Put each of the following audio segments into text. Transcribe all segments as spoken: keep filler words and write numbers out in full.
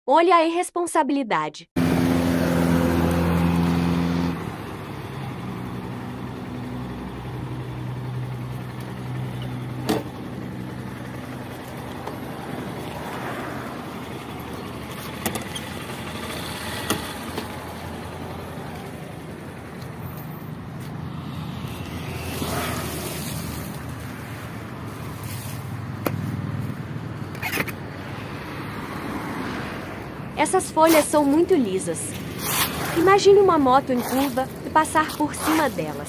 Olha a irresponsabilidade. Essas folhas são muito lisas. Imagine uma moto em curva e passar por cima delas.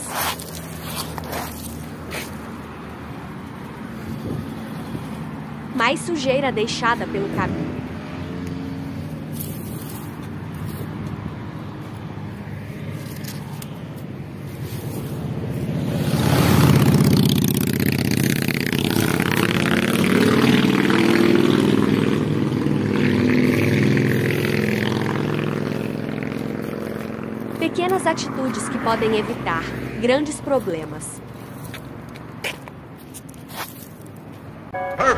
Mais sujeira deixada pelo caminho. Pequenas atitudes que podem evitar grandes problemas.